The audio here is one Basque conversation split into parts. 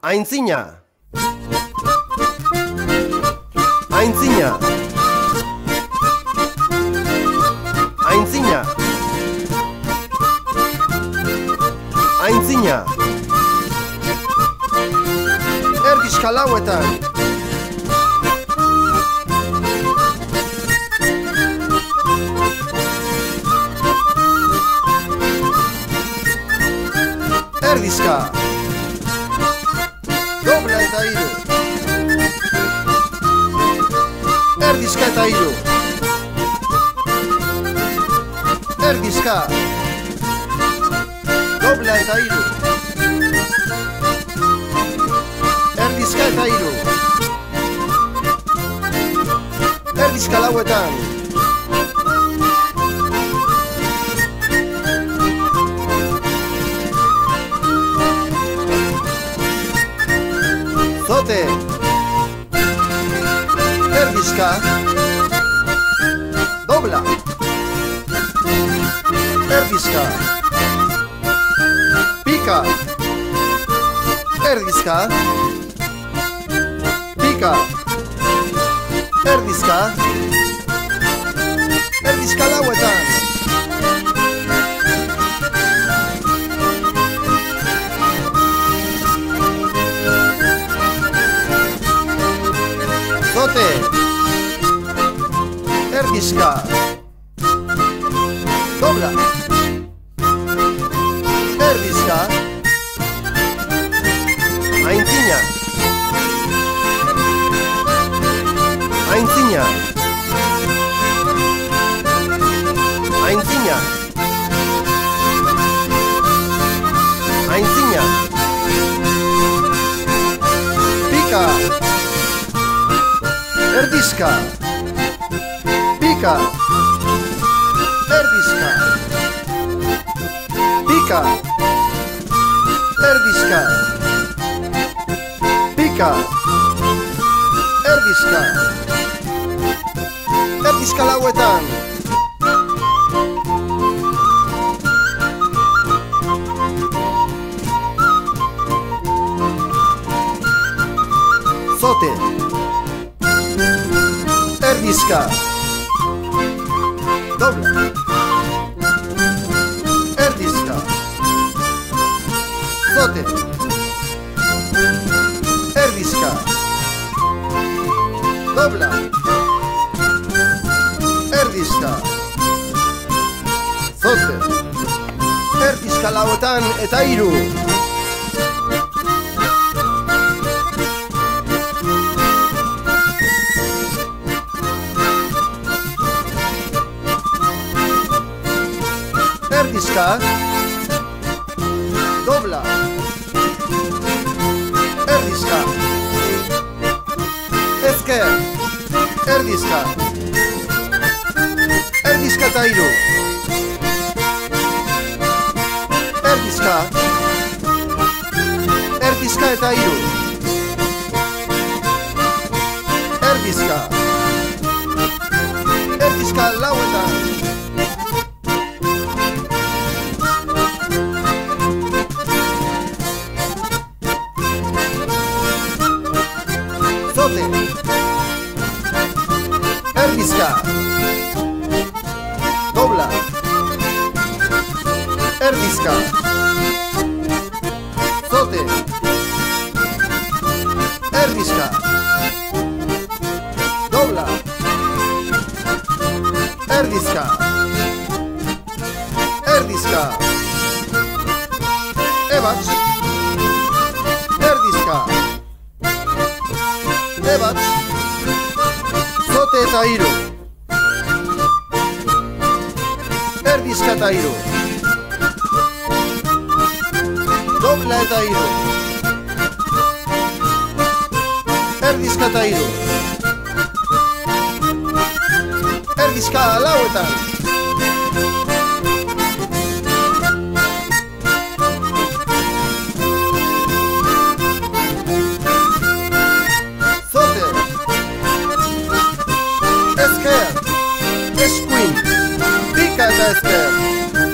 Aintzina. Aintzina. Aintzina. Aintzina. Erdizka lauetan. Erdizka. Dobla eta hiru. Erdizka eta hiru. Erdizka. Dobla eta hiru. Erdizka eta hiru. Erdizka lauetan. Zote. Erdizka. Dobla. Erdizka. Pika. Erdizka. Pika. Erdizka. Erdizka lauetan. Zote. Erdizka. Dobla. Erdizka. Aintzina. Aintzina. Aintzina. Aintzina. Pika. Erdizka. Pika. Erdizka. Pika. Erdizka. Pika. Erdizka. Erdizka lauetan. Zote. Erdizka. Dobla. Erdizka. Zote. Erdizka. Dobla. Erdizka. Zote. Erdizka lauetan eta hiru. Erdizka. Dobla. Erdizka. Ezker. Erdizka. Erdizka eta hiru. Erdizka. Erdizka eta hiru. Erdizka. Erdizka lauetan. Zote. Erdizka. Dobla. Erdizka. Zote. Erdizka. Dobla. Erdizka. Erdizka. Ebacz. Erdizka. Ebacz. Zote eta hiru. Erdizka eta hiru. Dobla eta hiru. Erdizka eta hiru. Erdizka lauetan. Zote. Ezker. Eskuin. Pika eta ezker.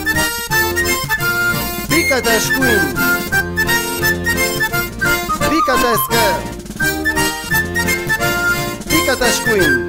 Pika eta eskuin. Pika eta ezker. Pika eta eskuin.